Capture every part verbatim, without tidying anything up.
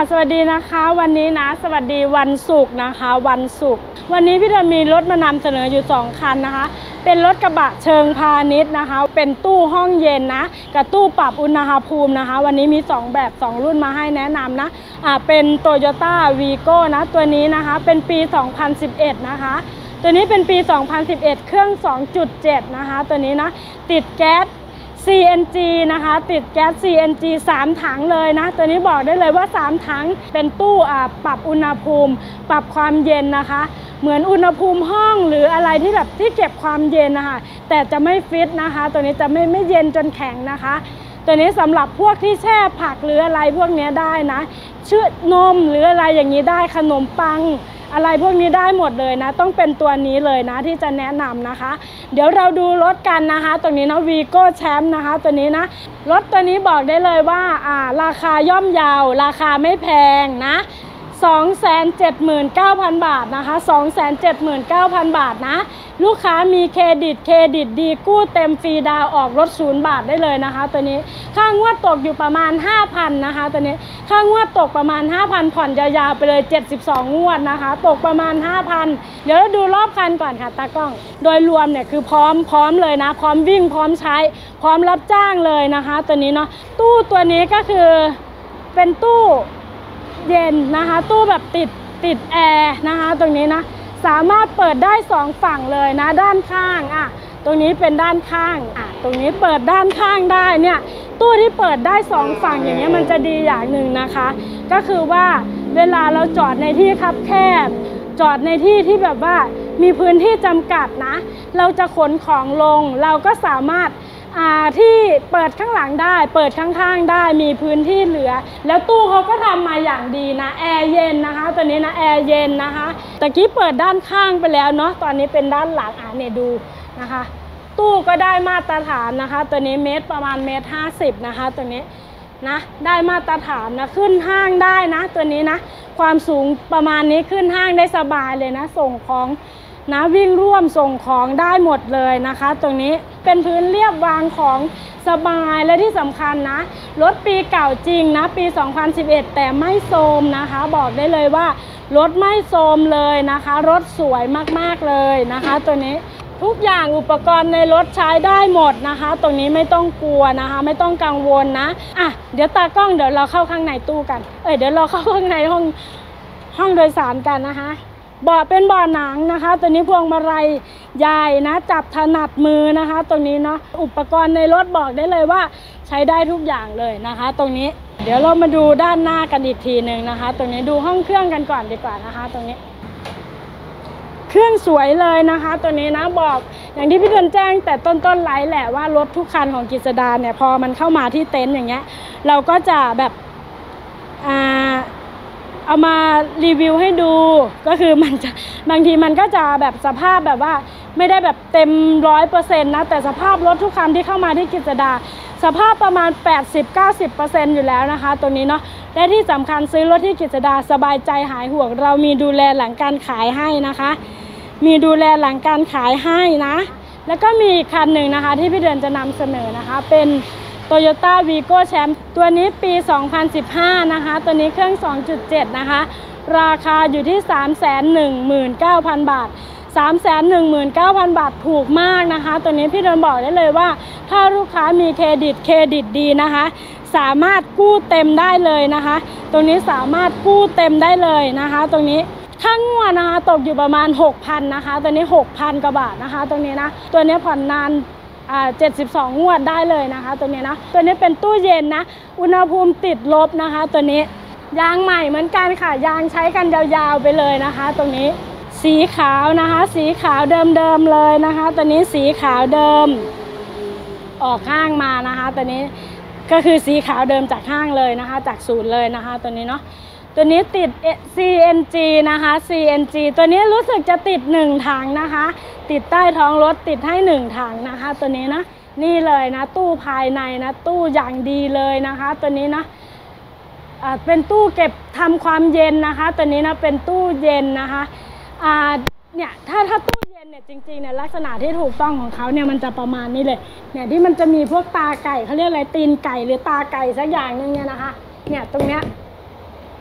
สวัสดีนะคะวันนี้นะสวัสดีวันศุกร์นะคะวันศุกร์วันนี้พี่เดินมีรถมานำเสนออยู่สองคันนะคะเป็นรถกระบะเชิงพาณิชย์นะคะเป็นตู้ห้องเย็นนะกับตู้ปรับอุณหภูมินะคะวันนี้มีสองแบบสองรุ่นมาให้แนะนำนะอ่าเป็น Toyota Vigo นะตัวนี้นะคะเป็นปีสองพันสิบเอ็ดนะคะตัวนี้เป็นปีสองพันสิบเอ็ดเครื่อง สองจุดเจ็ด นะคะตัวนี้นะติดแก๊สซี เอ็น จี นะคะติดแก๊ส ซี เอ็น จี สามถังเลยนะตัวนี้บอกได้เลยว่าสามถังเป็นตู้อ่าปรับอุณหภูมิปรับความเย็นนะคะเหมือนอุณหภูมิห้องหรืออะไรที่แบบที่เก็บความเย็นนะคะแต่จะไม่ฟิตนะคะตัวนี้จะไม่ไม่เย็นจนแข็งนะคะตัวนี้สำหรับพวกที่แช่ผักหรืออะไรพวกนี้ได้นะชื่อนมหรืออะไรอย่างนี้ได้ขนมปังอะไรพวกนี้ได้หมดเลยนะต้องเป็นตัวนี้เลยนะที่จะแนะนำนะคะเดี๋ยวเราดูรถกันนะคะตัวนี้นะ Vigo Champ นะคะตัวนี้นะรถตัวนี้บอกได้เลยว่าอ่าราคาย่อมเยาวราคาไม่แพงนะ สองแสนเจ็ดหมื่นเก้าพัน บาทนะคะ สองแสนเจ็ดหมื่นเก้าพัน บาทนะลูกค้ามีเครดิตเครดิตดีกู้เต็มฟรีดาวออกรถศูนย์บาทได้เลยนะคะตัวนี้ค่างวดตกอยู่ประมาณ ห้าพัน นะคะตัวนี้ค่างวดตกประมาณ ห้าพัน ผ่อนยาวๆไปเลยเจ็ดสิบสองงวดนะคะตกประมาณ ห้าพัน เดี๋ยวเราดูรอบคันก่อนค่ะตากล้องโดยรวมเนี่ยคือพร้อมพร้อมเลยนะพร้อมวิ่งพร้อมใช้พร้อมรับจ้างเลยนะคะตัวนี้เนาะตู้ตัวนี้ก็คือเป็นตู้เย็นนะคะตู้แบบติดติดแอร์นะคะตรงนี้นะสามารถเปิดได้สองฝั่งเลยนะด้านข้างอ่ะตรงนี้เป็นด้านข้างอ่ะตรงนี้เปิดด้านข้างได้เนี่ยตู้ที่เปิดได้สองฝั่งอย่างเงี้ยมันจะดีอย่างหนึ่งนะคะก็คือว่าเวลาเราจอดในที่คับแคบจอดในที่ที่แบบว่ามีพื้นที่จำกัดนะเราจะขนของลงเราก็สามารถอ่าที่เปิดข้างหลังได้เปิดข้างๆได้มีพื้นที่เหลือแล้วตู้เขาก็ทำมาอย่างดีนะแอร์เย็นนะคะตัวนี้นะแอร์เย็นนะคะตะกี้เปิดด้านข้างไปแล้วเนาะตอนนี้เป็นด้านหลังอ่ะเนี่ยดูนะคะตู้ก็ได้มาตรฐานนะคะตัวนี้เมตรประมาณเมตรห้าสิบนะคะตัวนี้นะได้มาตรฐานนะขึ้นห้างได้นะตัวนี้นะความสูงประมาณนี้ขึ้นห้างได้สบายเลยนะส่งของนะวิ่งร่วมส่งของได้หมดเลยนะคะตรงนี้เป็นพื้นเรียบวางของสบายและที่สำคัญนะรถปีเก่าจริงนะปีสองพันสิบเอ็ดแต่ไม่โทรมนะคะบอกได้เลยว่ารถไม่โทรมเลยนะคะรถสวยมากๆเลยนะคะตัวนี้ทุกอย่างอุปกรณ์ในรถใช้ได้หมดนะคะตรงนี้ไม่ต้องกลัวนะคะไม่ต้องกังวลนะอ่ะเดี๋ยวตากล้องเดี๋ยวเราเข้าข้างในตู้กันเอ้ยเดี๋ยวเราเข้าข้างในห้องห้องโดยสารกันนะคะเบาะเป็นเบาะหนังนะคะตัวนี้พวงมาลัยใหญ่นะจับถนัดมือนะคะตรงนี้เนาะอุปกรณ์ในรถบอกได้เลยว่าใช้ได้ทุกอย่างเลยนะคะตรงนี้เดี๋ยวเรามาดูด้านหน้ากันอีกทีหนึ่งนะคะตรงนี้ดูห้องเครื่องกันก่อนดีกว่านะคะตรงนี้เครื่องสวยเลยนะคะตัวนี้นะบอกอย่างที่พี่เดือนแจ้งแต่ต้นๆไลฟ์แหละว่ารถทุกคันของกฤษดาเนี่ยพอมันเข้ามาที่เต็นท์อย่างเงี้ยเราก็จะแบบอ่าเอามารีวิวให้ดูก็คือมันจะบางทีมันก็จะแบบสภาพแบบว่าไม่ได้แบบเต็มร้อยเปอร์เซ็นต์นะแต่สภาพรถทุกคันที่เข้ามาที่กฤษดาสภาพประมาณ แปดสิบถึงเก้าสิบเปอร์เซ็นต์ อยู่แล้วนะคะตัวนี้เนาะและที่สำคัญซื้อรถที่กฤษดาสบายใจหายห่วงเรามีดูแลหลังการขายให้นะคะมีดูแลหลังการขายให้นะแล้วก็มีอีกคันหนึ่งนะคะที่พี่เดือนจะนำเสนอนะคะเป็นToyota Vigo Champ ตัวนี้ปีสองพันสิบห้านะคะตัวนี้เครื่อง สองจุดเจ็ด นะคะราคาอยู่ที่ สามแสนหนึ่งหมื่นเก้าพัน บาท สามแสนหนึ่งหมื่นเก้าพัน บาทถูกมากนะคะตัวนี้พี่เดินบอกได้เลยว่าถ้าลูกค้ามีเครดิตเครดิตดีนะคะสามารถกู้เต็มได้เลยนะคะตรงนี้สามารถกู้เต็มได้เลยนะคะตรงนี้ค่างวดนะคะตกอยู่ประมาณ หกพัน นะคะตัวนี้ หกพัน กว่าบาทนะคะตรงนี้นะตัวนี้ผ่อนนานอ่าเจ็ดสิบสองงวดได้เลยนะคะตัวนี้นะตัวนี้เป็นตู้เย็นนะอุณหภูมิติดลบนะคะตัวนี้ยางใหม่เหมือนกันค่ะยางใช้กันยาวๆไปเลยนะคะตรงนี้สีขาวนะคะสีขาวเดิมๆเลยนะคะตัวนี้สีขาวเดิมออกห้างมานะคะตัวนี้ก็คือสีขาวเดิมจากห้างเลยนะคะจากศูนย์เลยนะคะตัวนี้เนาะตัวนี้ติด ซี เอ็น จี นะคะ ซี เอ็น จี ตัวนี้รู้สึกจะติดหนึ่งถังนะคะติดใต้ท้องรถติดให้หนึ่งถังนะคะตัวนี้นะนี่เลยนะตู้ภายในนะตู้อย่างดีเลยนะคะตัวนี้นะอ่าเป็นตู้เก็บทำความเย็นนะคะตัวนี้นะเป็นตู้เย็นนะคะอ่าเนี่ยถ้าถ้าตู้เย็นเนี่ยจริงๆเนี่ยลักษณะที่ถูกต้องของเขาเนี่ยมันจะประมาณนี้เลยเนี่ยที่มันจะมีพวกตาไก่เขาเรียกอะไรตีนไก่หรือตาไก่สักอย่างนึงเนี่ยนะคะเนี่ยตรงเนี้ย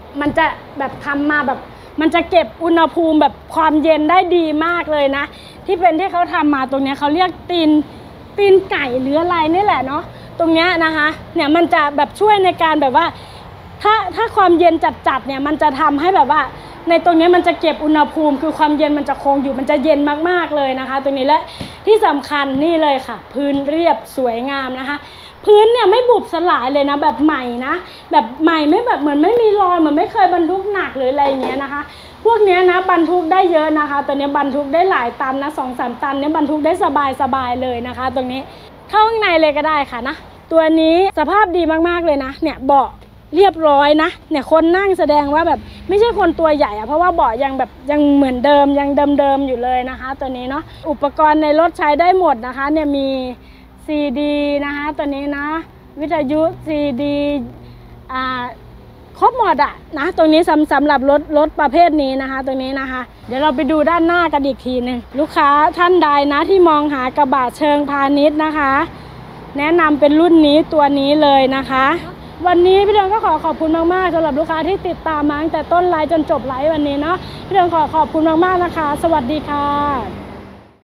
มันจะแบบทำมาแบบมันจะเก็บอุณหภูมิแบบความเย็นได้ดีมากเลยนะที่เป็นที่เขาทำมาตรงนี้เขาเรียกตีนตีนไก่หรืออะไรนี่แหละเนาะตรงนี้นะคะเนี่ยมันจะแบบช่วยในการแบบว่าถ้าถ้าความเย็นจัดๆเนี่ยมันจะทำให้แบบว่าในตรงนี้มันจะเก็บอุณหภูมิคือความเย็นมันจะคงอยู่มันจะเย็นมากๆเลยนะคะตรงนี้และที่สำคัญนี่เลยค่ะพื้นเรียบสวยงามนะคะพื้นเนี่ยไม่บุบสลายเลยนะแบบใหม่นะแบบใหม่ไม่แบบเหมือนไม่มีรอยเหมือนไม่เคยบรรทุกหนักหรืออะไรอย่างเงี้ยนะคะพวกนี้นะบรรทุกได้เยอะนะคะตัวนี้บรรทุกได้หลายตันนะสองสามตันเนี่ยบรรทุกได้สบายสบายเลยนะคะตรงนี้เข้าข้างในเลยก็ได้ค่ะนะตัวนี้สภาพดีมากๆเลยนะเนี่ยเบาะเรียบร้อยนะเนี่ยคนนั่งแสดงว่าแบบไม่ใช่คนตัวใหญ่อะเพราะว่าเบาะยังแบบยังเหมือนเดิมยังเดิมๆอยู่เลยนะคะตัวนี้เนาะอุปกรณ์ในรถใช้ได้หมดนะคะเนี่ยมีซีดีนะคะตัวนี้นะวิทยุซีดีอ่าครบหมดอะนะตรงนี้สำสำหรับรถรถประเภทนี้นะคะตรงนี้นะคะเดี๋ยวเราไปดูด้านหน้ากันอีกทีหนึ่งลูกค้าท่านใดนะที่มองหากระบะเชิงพาณิชย์นะคะแนะนำเป็นรุ่นนี้ตัวนี้เลยนะคะวันนี้พี่เดือนก็ขอขอบคุณมากๆสำหรับลูกค้าที่ติดตามมาตั้งแต่ต้นไลฟ์จนจบไลฟ์วันนี้เนาะพี่เดือนขอขอบคุณมากๆนะคะสวัสดีค่ะ